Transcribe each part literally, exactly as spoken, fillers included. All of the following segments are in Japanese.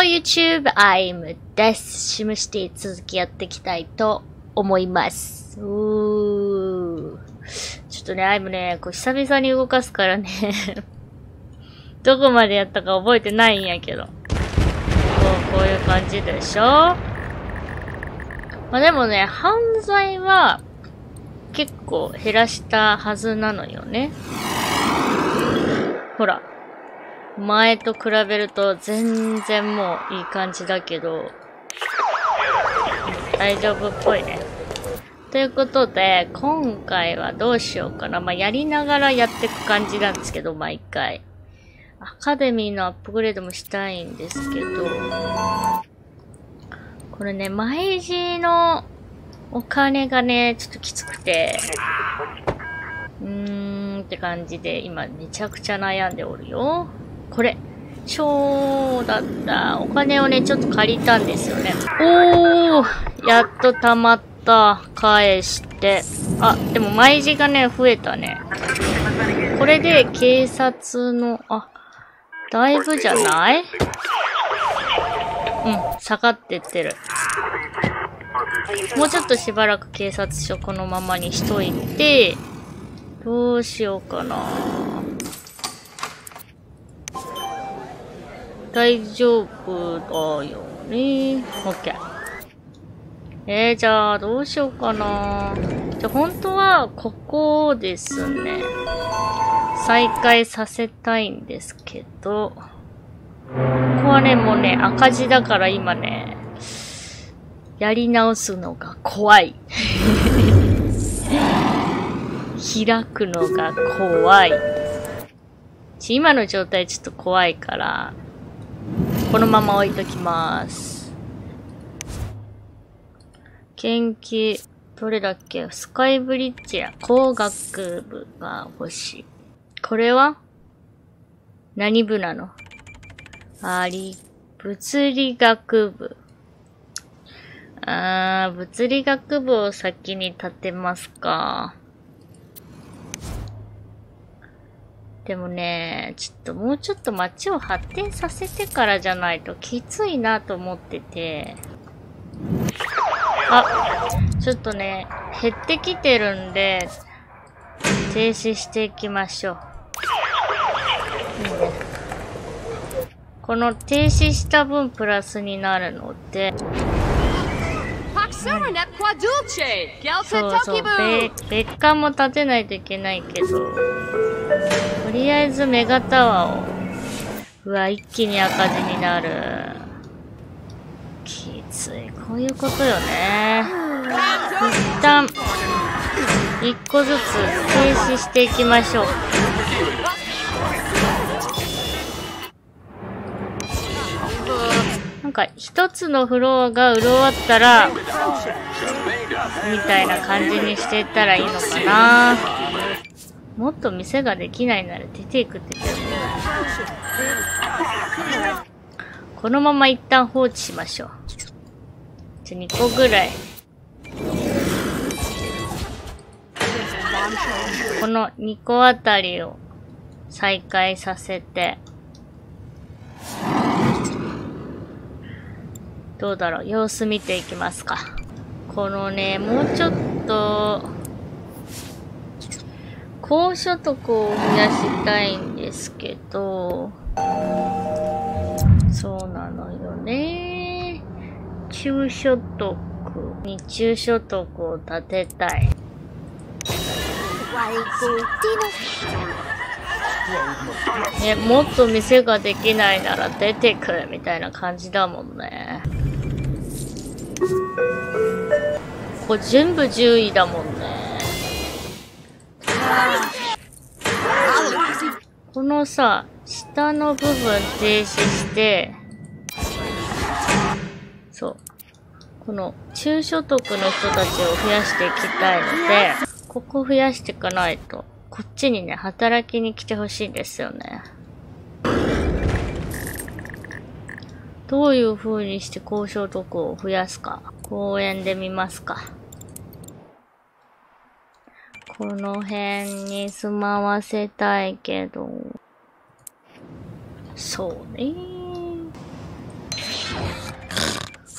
YouTube! I'm です。シムシティ続きやっていきたいと思います。うー。ちょっとね、I'm ね、こう久々に動かすからね。どこまでやったか覚えてないんやけど。こう、こういう感じでしょ？まあでもね、犯罪は結構減らしたはずなのよね。ほら。前と比べると全然もういい感じだけど、大丈夫っぽいね。ということで、今回はどうしようかな。まあ、やりながらやっていく感じなんですけど、毎回。アカデミーのアップグレードもしたいんですけど、これね、毎時のお金がね、ちょっときつくて、うーんって感じで、今めちゃくちゃ悩んでおるよ。これ、そうだった。お金をね、ちょっと借りたんですよね。おー、やっと溜まった。返して。あ、でも毎時がね、増えたね。これで警察の、あ、だいぶじゃない？うん、下がってってる。もうちょっとしばらく警察署このままにしといて、どうしようかな。大丈夫だよね。オッケー。えー、じゃあ、どうしようかな。じゃあ、本当は、ここですね。再開させたいんですけど、ここはね、もうね、赤字だから今ね、やり直すのが怖い。開くのが怖い。今の状態ちょっと怖いから、このまま置いときます。研究、どれだっけ？スカイブリッジや工学部が欲しい。これは何部なの？あり、物理学部。あー、物理学部を先に立てますか。でもね、ちょっともうちょっと街を発展させてからじゃないときついなと思ってて。あ、ちょっとね、減ってきてるんで、停止していきましょう。いいね。この停止した分プラスになるので、そうそう、別館も建てないといけないけど、とりあえずメガタワーを、うわ、一気に赤字になる。きつい。こういうことよね。一旦、一個ずつ停止していきましょう。なんか、一つのフロアが潤ったら、みたいな感じにしていったらいいのかな。もっと店ができないなら出ていくって言ってるもんね。このまま一旦放置しましょう。じゃ、にこぐらい。このにこあたりを再開させて。どうだろう、様子見ていきますか。このね、もうちょっと、高所得を増やしたいんですけど、そうなのよね。中所得に中所得を立てたい。ね、もっと店ができないなら出てくるみたいな感じだもんね。これ全部じゅういだもんね。このさ、下の部分停止して、そう。この中所得の人たちを増やしていきたいので、ここ増やしていかないと、こっちにね、働きに来てほしいんですよね。どういう風にして高所得を増やすか。公園で見ますか。この辺に住まわせたいけど。そうね。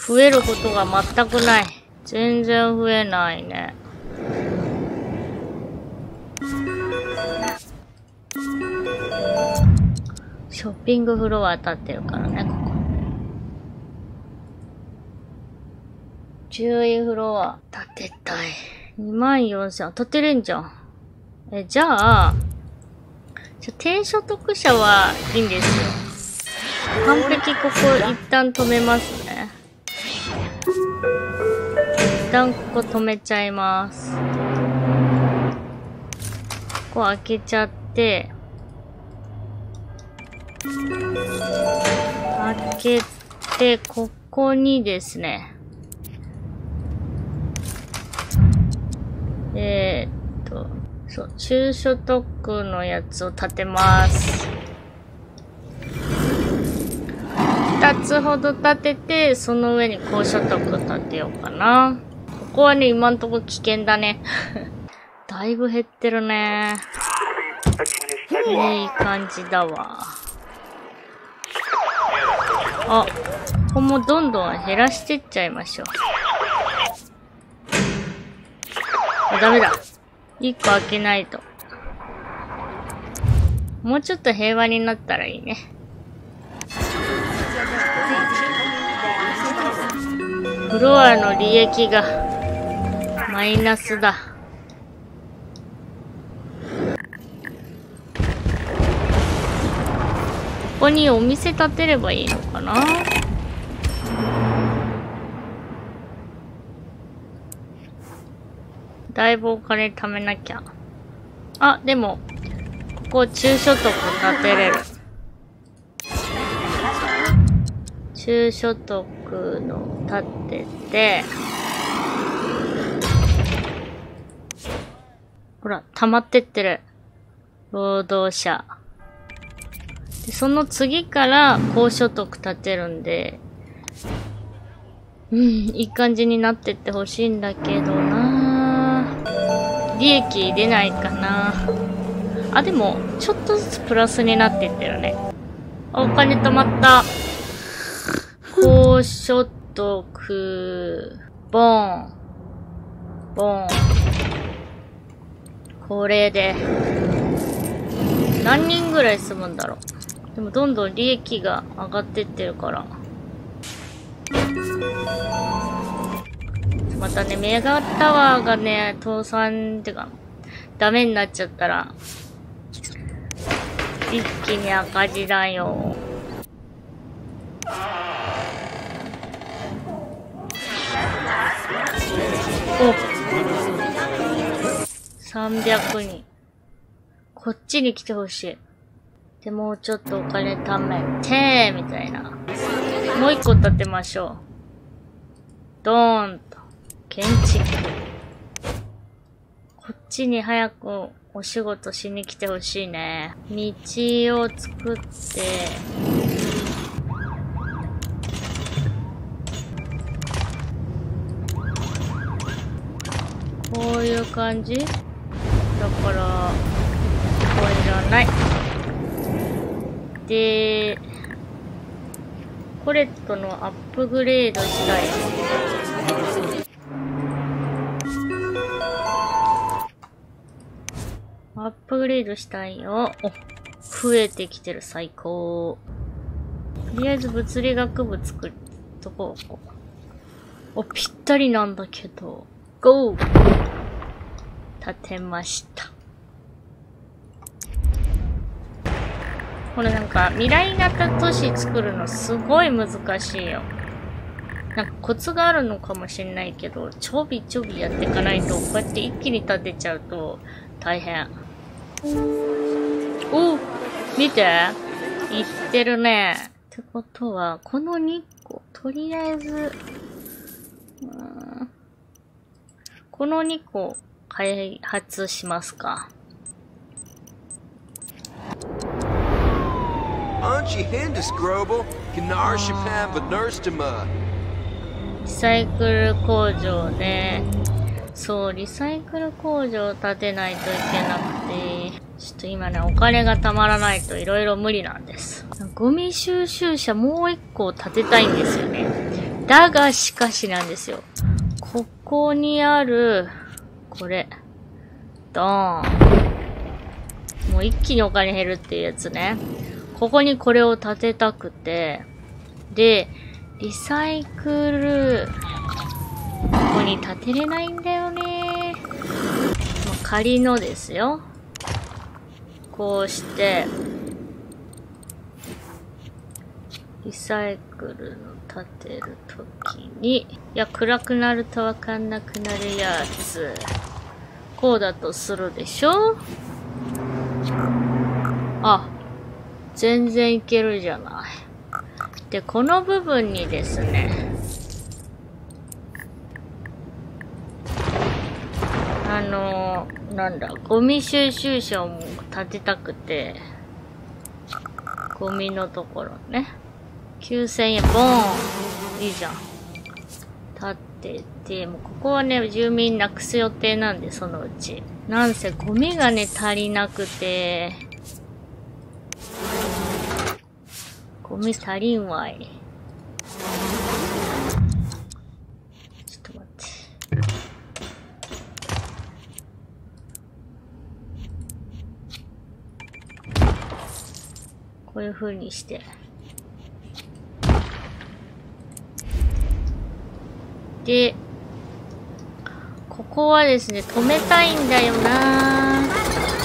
増えることが全くない。全然増えないね。ショッピングフロア立ってるからね、ここ。注意フロア立てたい。にまんよんせん、立てれんじゃん。え、じゃあ、じゃあ低所得者はいいんですよ。完璧ここ一旦止めますね。一旦ここ止めちゃいます。ここ開けちゃって、開けて、ここにですね、えーっと、そう、中所得のやつを立てます。二つほど立てて、その上に高所得立てようかな。ここはね、今んとこ危険だね。だいぶ減ってるね。いい感じだわ。あ、ここもどんどん減らしてっちゃいましょう。あ、ダメだ。一個開けないと。もうちょっと平和になったらいいね。フロアの利益がマイナスだ。ここにお店建てればいいのかな。だいぶお金貯めなきゃ。あ、でも、ここ中所得立てれる。中所得の立てて、ほら、溜まってってる。労働者。で、その次から高所得立てるんで、うん、いい感じになってってほしいんだけどな。利益出ないかな。あ、でも、ちょっとずつプラスになっていってるね。お金貯まった。高所得、ボーン。ボーン。これで、何人ぐらい住むんだろう。でも、どんどん利益が上がってってるから。またね、メガタワーがね、倒産ってか、ダメになっちゃったら、一気に赤字だよ。お、さんびゃくにん。こっちに来てほしい。で、もうちょっとお金貯めて、みたいな。もう一個建てましょう。ドーンと。建築。こっちに早くお仕事しに来てほしいね。道を作って、こういう感じ？だから、これいらない。で、コレットのアップグレードしたい。アップグレードしたいよ。お、増えてきてる、最高。とりあえず物理学部作るとこう。お、ぴったりなんだけど。ゴー！建てました。これなんか、未来型都市作るのすごい難しいよ。なんかコツがあるのかもしれないけど、ちょびちょびやっていかないと、こうやって一気に建てちゃうと大変。お、見て。いってるね。ってことは、このにこ、とりあえず、うーん、このにこ開発しますか。リサイクル工場ね。そう、リサイクル工場を建てないといけなくて、ちょっと今ね、お金がたまらないと色々無理なんです。ゴミ収集車もう一個建てたいんですよね。 だがしかしなんですよ。ここにある、これ。ドーン。もう一気にお金減るっていうやつね。ここにこれを建てたくて。で、リサイクル、ここに建てれないんだよね。もう仮のですよ。こうして、リサイクルの立てるときに、いや、暗くなるとわかんなくなるやつ。こうだとするでしょ？あ、全然いけるじゃない。で、この部分にですね、あのー、なんだ、ゴミ収集車も建てたくて、ゴミのところね。きゅうせんえん、ボーン！いいじゃん。立てて、もうここはね、住民なくす予定なんで、そのうち。なんせゴミがね、足りなくて、ゴミ足りんわい。ちょっと待って。こういう風にして。で、ここはですね、止めたいんだよなぁ。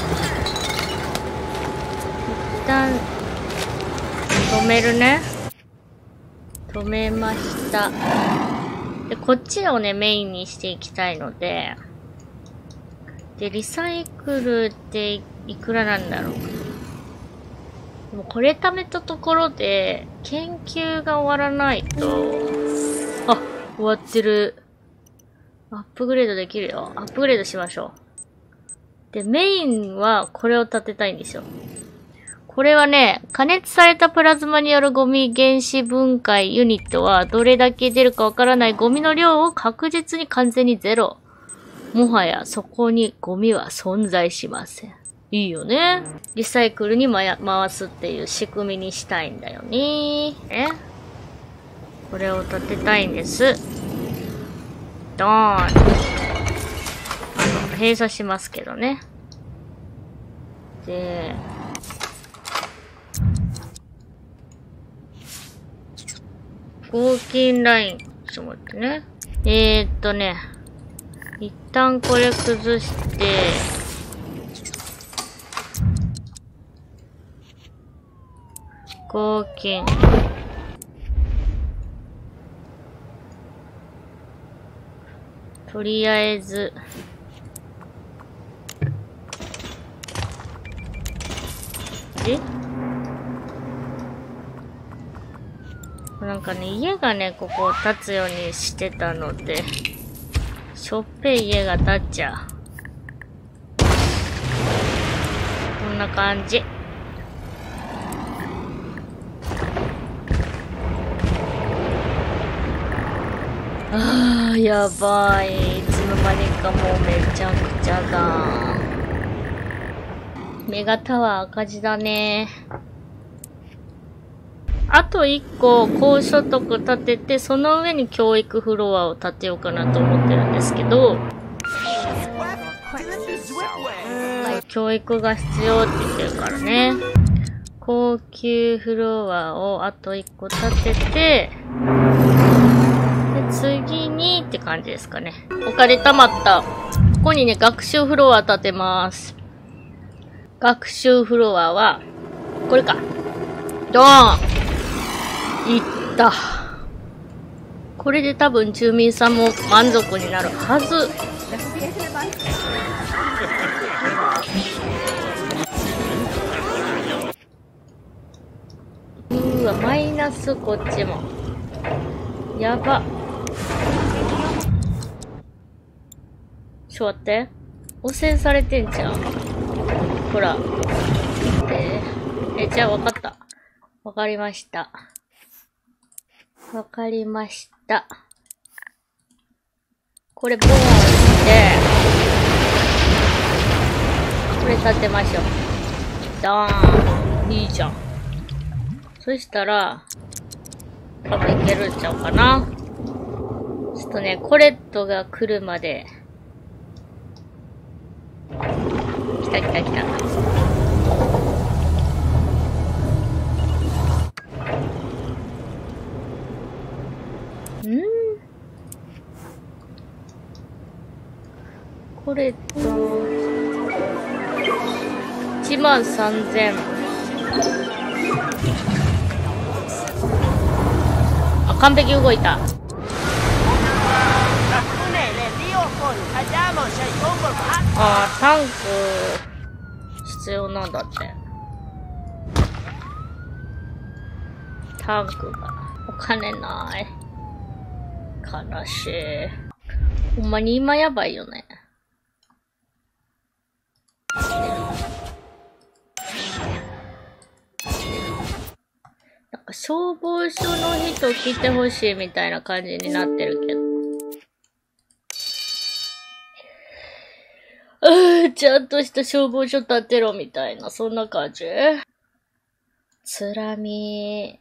一旦、止めるね。止めました。で、こっちをね、メインにしていきたいので、で、リサイクルっていくらなんだろう。でもこれ貯めたところで、研究が終わらないと、あ、終わってる。アップグレードできるよ。アップグレードしましょう。で、メインはこれを立てたいんですよ。これはね、加熱されたプラズマによるゴミ原子分解ユニットはどれだけ出るかわからないゴミの量を確実に完全にゼロ。もはやそこにゴミは存在しません。いいよね。リサイクルに回すっていう仕組みにしたいんだよね。え？これを立てたいんです。ドーン。あの、閉鎖しますけどね。で、合金ライン。ちょっと待ってね。えーっとね。一旦これ崩して、合金。とりあえず、え？なんかね、家がね、ここ建つようにしてたので、しょっぺい家が建っちゃう。こんな感じ。あー、やばい。いつの間にかもうめちゃくちゃだ。メガタワー赤字だね。あと一個高所得立てて、その上に教育フロアを建てようかなと思ってるんですけど、教育が必要って言ってるからね。高級フロアをあと一個建てて、で、次にって感じですかね。お金貯まった。ここにね、学習フロア建てます。学習フロアは、これか。ドーン！いった。これで多分住民さんも満足になるはず。うーわ、マイナスこっちも。やば。ちょっと待って。汚染されてんじゃん。ほら。えー、え、じゃあわかった。わかりました。わかりました。これボーンして、これ立てましょう。ドーン。いいじゃん。そしたら、多分いけるんちゃうかな。 っとね、コレットが来るまで。来た来た来た。ん？コレット。いちまんさんぜん。あ、完璧動いた。あー、タンク必要なんだって。タンクがお金ない。悲しい。ほんまに今やばいよね。なんか消防署の人来てほしいみたいな感じになってるけど。うー、ちゃんとした消防署建てろみたいな、そんな感じ？つらみ。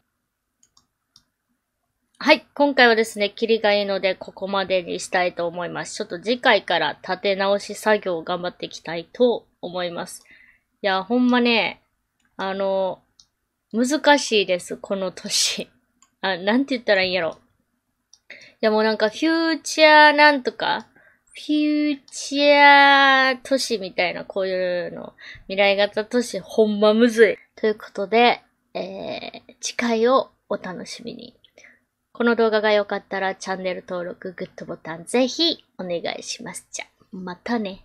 はい、今回はですね、キリがいいのでここまでにしたいと思います。ちょっと次回から立て直し作業を頑張っていきたいと思います。いや、ほんまね、あの、難しいです、この年。あ、なんて言ったらいいんやろ。いや、もうなんかフューチャーなんとか、フューチャー都市みたいな、こういうの、未来型都市ほんまむずい。ということで、えー、次回をお楽しみに。この動画が良かったらチャンネル登録、グッドボタンぜひお願いします。じゃ、またね。